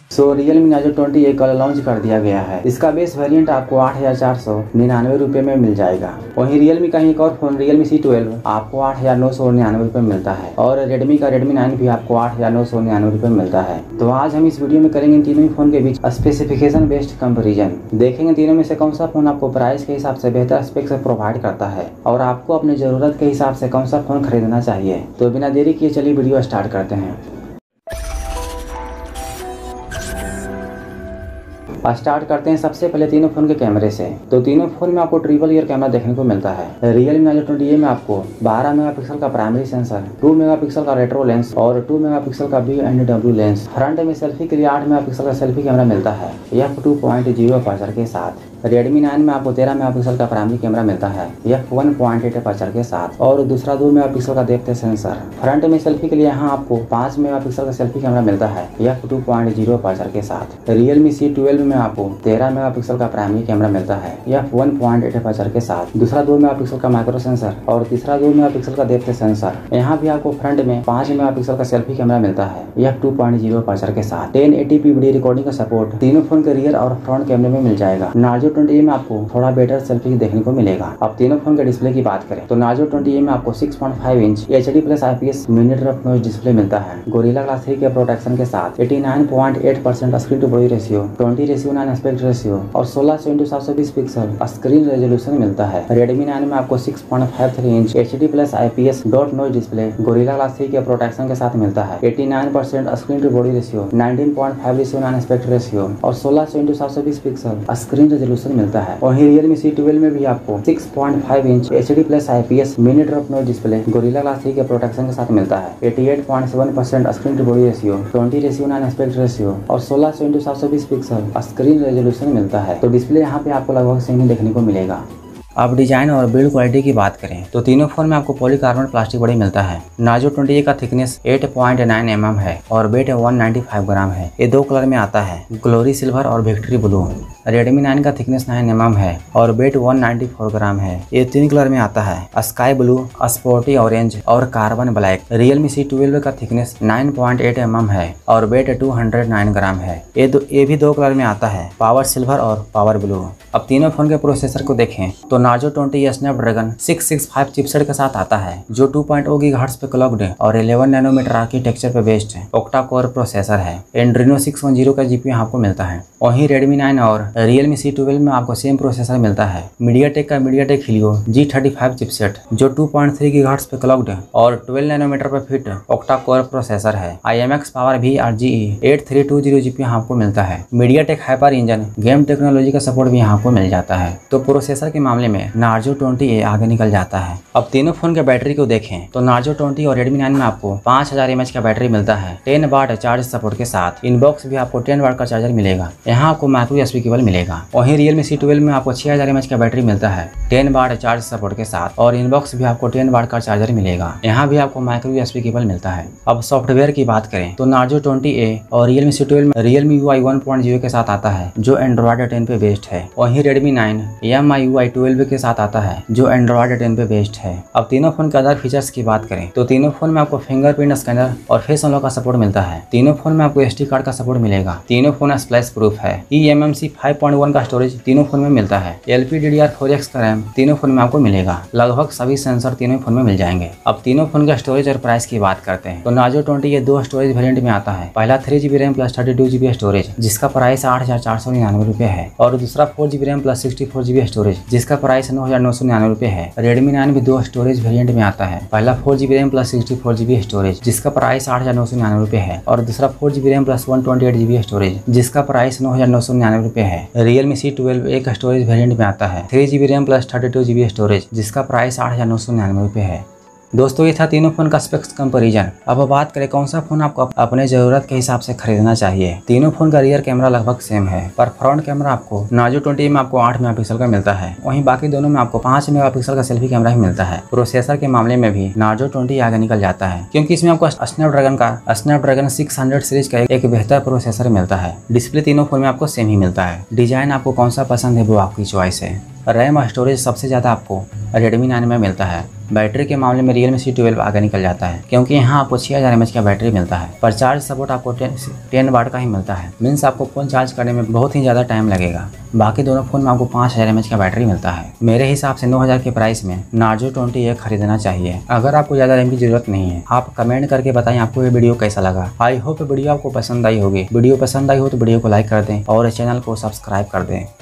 Realme Nazo 20 कल launch कर दिया गया है। इसका बेस वेरिएंट आपको 8,499 रुपये में मिल जाएगा। वहीं Realme का ही एक और फोन Realme C12 आपको 8,999 रुपये में मिलता है और Redmi का Redmi 9 भी आपको 8,999 रुपये में मिलता है। तो आज हम इस वीडियो में करेंगे इन तीनों ही फोन के बीच स्पेसिफिकेशन बेस्ड कंपैरिजन। देखेंगे तीनों में से कौन सा फोन आपको प्राइस के हिसाब से बेहतर स्पेक्स प्रोवाइड करता है और आपको अपने जरूरत के हिसाब से कौन सा फोन खरीदना चाहिए। तो बिना देरी किए चलिए वीडियो स्टार्ट करते हैं। स्टार्ट करते हैं सबसे पहले तीनों फोन के कैमरे से। तो तीनों फोन में आपको ट्रिपल ईयर कैमरा देखने को मिलता है। Realme Nazo 20 में आपको 12 मेगापिक्सल का प्राइमरी सेंसर, 2 मेगापिक्सल का रेट्रो लेंस और 2 मेगापिक्सल का V&W लेंस। फ्रंट में सेल्फी के लिए 8 मेगापिक्सल का सेल्फी कैमरा मिलता है f2.0 अपर्चर के साथ। Redmi 9 में आपको 13 मेगापिक्सल का प्राइमरी कैमरा मिलता है f1.8 अपर्चर के साथ और दूसरा 2 मेगापिक्सल का डेप्थ सेंसर। फ्रंट में सेल्फी के लिए यहाँ आपको 5 मेगापिक्सल का सेल्फी कैमरा मिलता है f2.0 अपर्चर के साथ। Realme C12 में आपको 13 मेगापिक्सल का प्राइमरी कैमरा मिलता है f1.8 अपर्चर के साथ, दूसरा 2 मेगापिक्सल का माइक्रो सेंसर और तीसरा 2 मेगापिक्सल का डेप्थ सेंसर। यहाँ भी आपको फ्रंट में 5 मेगापिक्सल का सेल्फी कैमरा मिलता है f2.0 अपर्चर के साथ। 1080p वीडियो रिकॉर्डिंग का सपोर्ट तीनों फोन के रियर और फ्रंट कैमरे में मिल जाएगा। Nazo 20 में आपको थोड़ा बेटर सेल्फी देखने को मिलेगा। अब तीनों फोन के डिस्प्ले की बात करें तो Nazo 20 में आपको 6.5 inch HD+ IPS mini drop noise display मिलता है गोरिल्ला ग्लास 3 के प्रोटेक्शन के साथ। 89.8% screen to body ratio, 20:9 aspect ratio और 16:720 पिक्सल स्क्रीन रेजोल्यूशन मिलता है। Redmi 9 में आपको 6.53 inch HD+ IPS dot noise display Gorilla glass 3 के प्रोटेक्शन के साथ मिलता है। 89% screen to body ratio, 19.5:9 aspect ratio और 16:720 पिक्सल स्क्रीन रेजोल्यूशन मिलता है। वहीं Realme C12 में भी आपको 6.5 inch HD+ IPS mini drop noise display Gorilla glass 3 के प्रोटेक्शन के साथ मिलता है। 88.7% screen to body ratio, 20:9 aspect ratio और 16:720 पिक्सल स्क्रीन रेजोल्यूशन मिलता है। तो डिस्प्ले यहाँ पे आपको लगभग सेम ही देखने को मिलेगा। अब डिजाइन और बिल्ड क्वालिटी की बात करें तो तीनों फोन में आपको पॉलीकार्बोनेट प्लास्टिक बॉडी मिलता है। Nazo 20 का थिकनेस 8.9 mm है और वेट 195 ग्राम है। ये 2 कलर में आता है, ग्लोरी सिल्वर और विक्ट्री ब्लू। Redmi 9 का थिकनेस 9 mm है और वेट 194 ग्राम है। ये 3 कलर में आता है, स्काई ब्लू, स्पोर्टी ऑरेंज और कार्बन ब्लैक। Realme C12 का थिकनेस 9.8 mm है और वेट 209 ग्राम है। ये भी 2 कलर में आता है, पावर सिल्वर और पावर ब्लू। अब तीनों फोन के प्रोसेसर को देखें तो Nazo 20 स्नैपड्रैगन 665 चिपसेट के साथ आता है जो 2.0 GHz पे क्लॉक्ड है और 11 नैनोमीटर आर्किटेक्चर पे बेस्ड है। ऑक्टा कोर प्रोसेसर है। Adreno 610 का GPU आपको मिलता है। वहीं Redmi 9 और Realme C12 में आपको सेम प्रोसेसर मिलता है। MediaTek का MediaTek Helio G35 चिपसेट जो 2.3 GHz पे क्लॉक्ड है और 12 नैनोमीटर पे फिट ऑक्टा कोर प्रोसेसर है। IMX पावर VRGE 8320 GPU आपको मिलता है। MediaTek hyper engine game technology का सपोर्ट भी आपको मिल जाता है। तो प्रोसेसर के मामले में Nazo 20 आगे निकल जाता है। अब तीनों फोन के बैटरी को देखें तो Nazo 20 और Redmi 9 में आपको 5000 mAh का बैटरी मिलता है 10 वाट चार्ज सपोर्ट के साथ। इनबॉक्स भी आपको 10 वाट का चार्जर मिलेगा। यहाँ आपको माइक्रो USB केबल मिलेगा। वहीं Realme C12 में आपको 6000 mAh का बैटरी मिलता है 10 वाट चार्ज सपोर्ट के साथ और इनबॉक्स भी आपको 10 वाट का चार्जर मिलेगा। यहाँ भी आपको माइक्रो USB केबल मिलता है। अब सॉफ्टवेयर की बात करें तो Nazo 20 और Realme C12 में Realme UI 1.0 के साथ आता है जो Android 10 पे बेस्ड है। वहीं Redmi 9 MIUI 12 के साथ आता है जो Android 10 पे बेस्ड है। अब तीनों फोन के अदर फीचर्स की बात करें तो तीनों फोन में आपको फिंगरप्रिंट स्कैनर और फेस अनलॉक का सपोर्ट मिलता है। तीनों फोन में आपको SD कार्ड का सपोर्ट मिलेगा। तीनों फोन स्प्लैश प्रूफ है। eMMC 5.1 का स्टोरेज तीनों फोन में मिलता है। LPDDR4X का रैम तीनों फोन में आपको मिलेगा। लगभग सभी सेंसर तीनों फोन में मिल जाएंगे। अब तीनों फोन का स्टोरेज और प्राइस की बात करते हैं तो Nazo 20 ये 2 स्टोरेज वेरिएंट में आता है। पहला 3GB RAM plus 32GB storage जिसका प्राइस 8,499 रुपये है और दूसरा 4GB RAM plus 64GB storage जिसका प्राइस 9,999 रुपये है। Redmi 9 भी 2 स्टोरेज वेरिएंट में आता है। पहला 4GB RAM plus 64GB storage जिसका प्राइस 8,999 रुपये है और दूसरा 4GB RAM plus 128GB storage जिसका प्राइस 9,999 रुपये है। Realme C12 एक स्टोरेज वेरिएंट में आता है 3GB RAM plus 32GB storage जिसका प्राइस 8,999 रुपये है। दोस्तों ये था तीनों फोन का स्पेक्स कंपैरिजन। अब बात करें कौन सा फोन आपको अपने जरूरत के हिसाब से खरीदना चाहिए। तीनों फोन का रियर कैमरा लगभग सेम है पर फ्रंट कैमरा आपको Nazo 20 में आपको 8 मेगापिक्सल का मिलता है। वहीं बाकी दोनों में आपको 5 मेगापिक्सल का सेल्फी कैमरा ही मिलता है। प्रोसेसर के मामले में भी Nazo 20 आगे निकल जाता है क्योंकि इसमें आपको स्नैपड्रैगन 600 सीरीज का एक बेहतर प्रोसेसर मिलता है। डिस्प्ले तीनों फोन में आपको सेम ही मिलता है। डिजाइन आपको कौन सा पसंद है वो आपकी चॉइस है। रैम और स्टोरेज सबसे ज़्यादा आपको Redmi 9 में मिलता है बैटरी के मामले में Realme C12 आगे निकल जाता है, क्योंकि यहाँ आपको 6000 mAh का बैटरी मिलता है, पर चार्ज सपोर्ट आपको 10 वाट का ही मिलता है। मीन्स आपको फ़ोन चार्ज करने में बहुत ही ज़्यादा टाइम लगेगा। बाकी दोनों फ़ोन में आपको 5000 mAh का बैटरी मिलता है। मेरे हिसाब से 9000 के प्राइस में Narzo 20 खरीदना चाहिए। अगर आपको ज़्यादा रैम की जरूरत नहीं है। आप कमेंट करके बताएं आपको ये वीडियो कैसा लगा। आई होप वीडियो आपको पसंद आई होगी। वीडियो पसंद आई हो तो वीडियो को लाइक कर दें और चैनल को सब्सक्राइब कर दें।